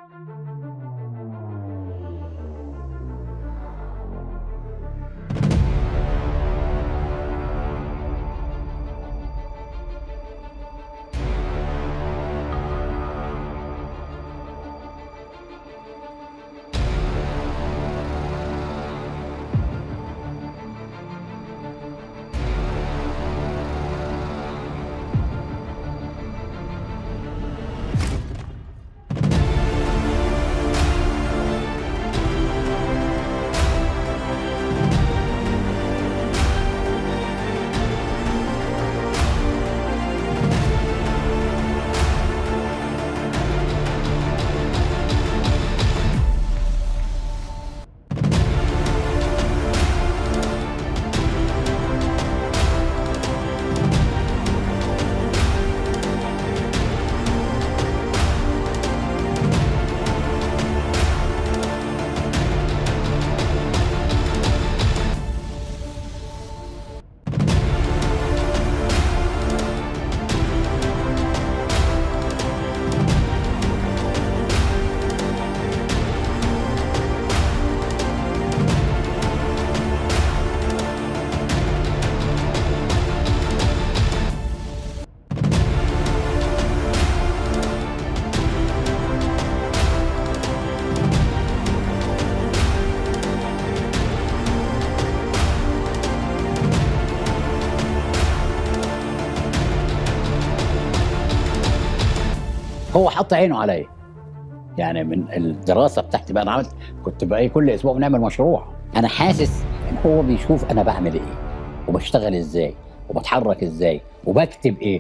هو حط عينه عليا، يعني من الدراسه بتاعتي بقى انا عملت، كنت بقى كل اسبوع بنعمل مشروع. انا حاسس ان هو بيشوف انا بعمل ايه وبشتغل ازاي وبتحرك ازاي وبكتب ايه.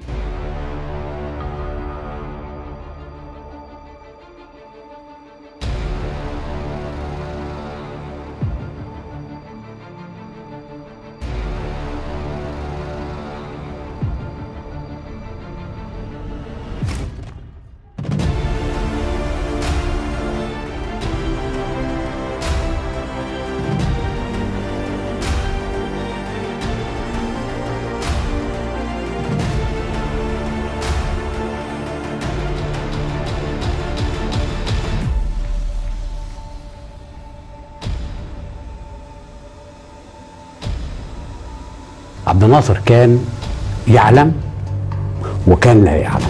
عبد الناصر كان يعلم وكان لا يعلم.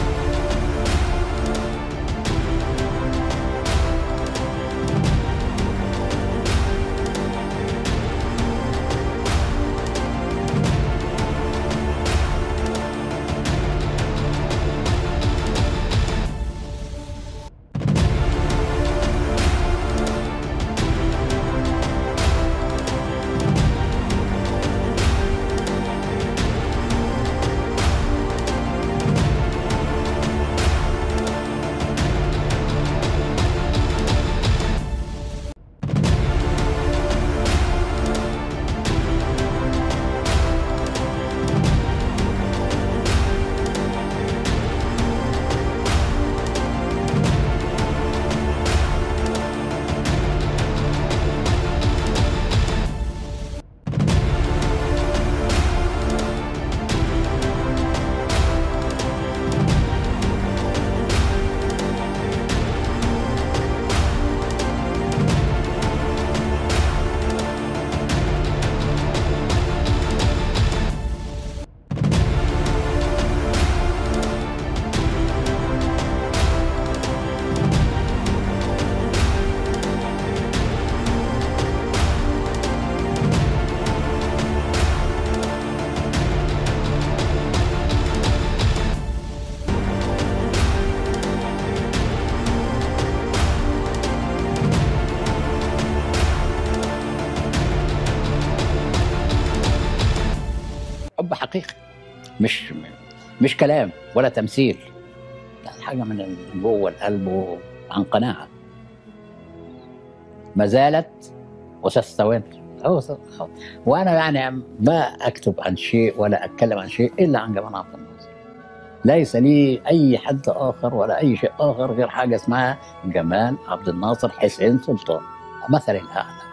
حب حقيقي، مش كلام ولا تمثيل، يعني حاجه من جوه القلب وعن قناعه ما زالت وستستمر. وانا يعني ما اكتب عن شيء ولا اتكلم عن شيء الا عن جمال عبد الناصر. ليس لي اي حد اخر ولا اي شيء اخر غير حاجه اسمها جمال عبد الناصر حسين سلطان، مثل الاعلى.